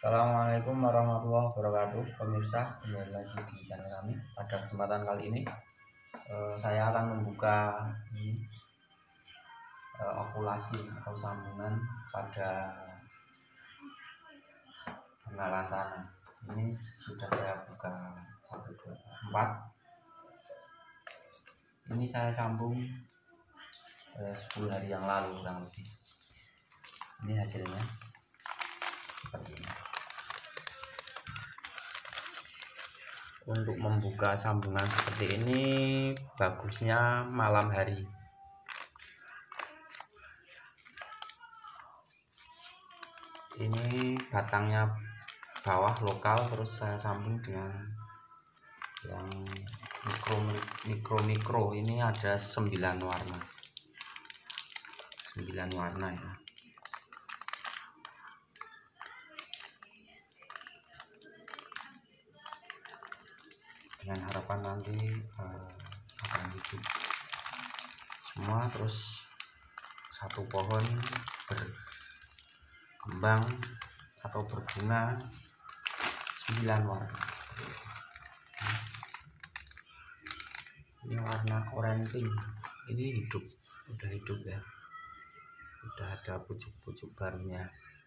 Assalamualaikum warahmatullahi wabarakatuh, pemirsa. Kembali lagi di channel kami. Pada kesempatan kali ini saya akan membuka okulasi atau sambungan pada penggalan tanah. Ini sudah saya buka 1, 2, 4. Ini saya sambung 10 hari yang lalu kurang lebih. Ini hasilnya seperti ini. Untuk membuka sambungan seperti ini bagusnya malam hari. Ini batangnya bawah lokal, terus saya sambung dengan yang mikro. Ini ada 9 warna. 9 warna ya. Dengan harapan nanti akan hidup semua, terus satu pohon berkembang atau berbunga 9 warna. Ini warna oranye pink, ini udah hidup ya, udah ada pucuk-pucuk barunya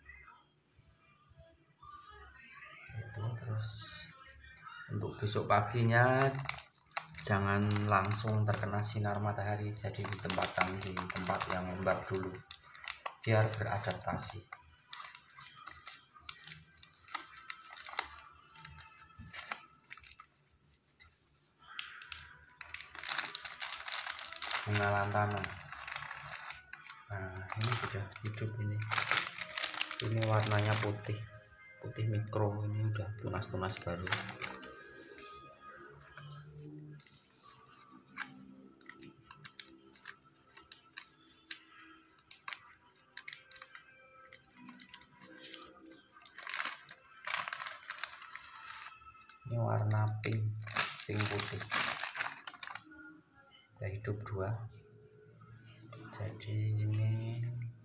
itu. Terus untuk besok paginya jangan langsung terkena sinar matahari, jadi ditempatkan di tempat yang lembab dulu biar beradaptasi. Bunga lantana, nah ini sudah hidup. Ini warnanya putih mikro, ini udah tunas-tunas baru. Ini warna pink putih, udah hidup 2. Jadi ini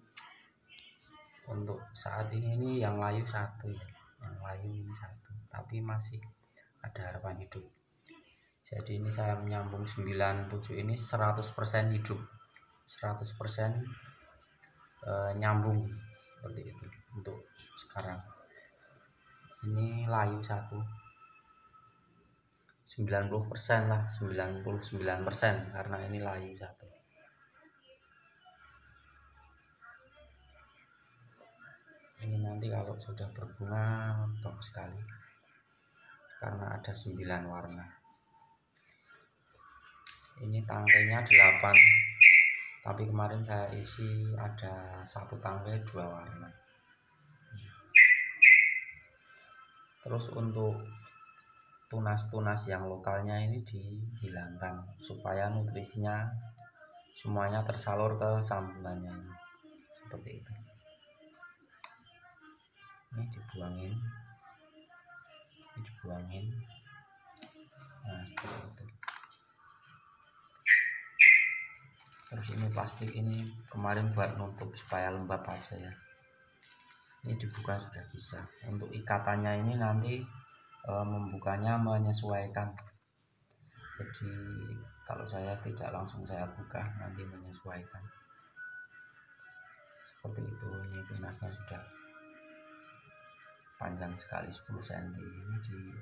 untuk saat ini yang layu 1 ya, yang layu ini 1, tapi masih ada harapan hidup. Jadi ini saya menyambung 9 pucuk ini 100% hidup, 100% nyambung seperti itu. Untuk sekarang ini layu 1, 90% lah, 99% karena ini layu 1. Ini nanti kalau sudah berbunga bagus sekali karena ada 9 warna. Ini tangkainya 8, tapi kemarin saya isi ada 1 tangkai 2 warna. Terus untuk tunas-tunas yang lokalnya ini dihilangkan supaya nutrisinya semuanya tersalur ke sambungannya seperti itu. Ini dibuangin, nah seperti itu. Terus ini plastik ini kemarin buat nutup supaya lembab aja ya. Ini dibuka sudah bisa. Untuk ikatannya ini nanti membukanya menyesuaikan. Jadi kalau saya tidak langsung saya buka, nanti menyesuaikan seperti itu. Ini tunasnya sudah panjang sekali 10 cm. Ini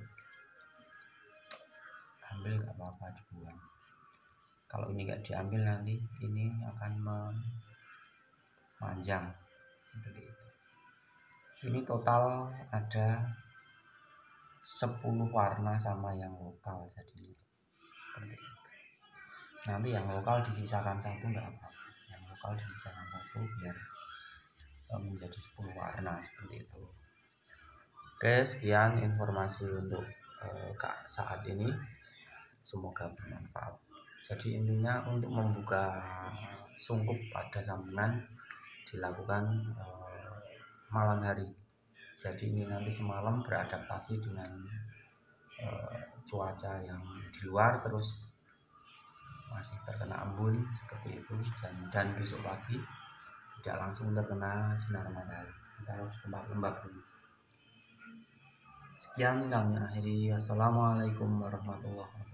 diambil nggak apa-apa, dibuang. Kalau ini nggak diambil nanti ini akan memanjang seperti itu. Ini total ada 10 warna sama yang lokal, jadi seperti itu. Nanti yang lokal disisakan 1 enggak apa-apa, yang lokal disisakan 1 biar menjadi 10 warna seperti itu. Oke, sekian informasi untuk saat ini, semoga bermanfaat. Jadi intinya untuk membuka sungkup pada sambungan dilakukan malam hari. Jadi ini nanti semalam beradaptasi dengan cuaca yang di luar, terus masih terkena embun seperti itu, dan besok pagi tidak langsung terkena sinar matahari, kita harus tempat lembab dulu. Sekian kami akhiri. Assalamualaikum warahmatullahi wabarakatuh.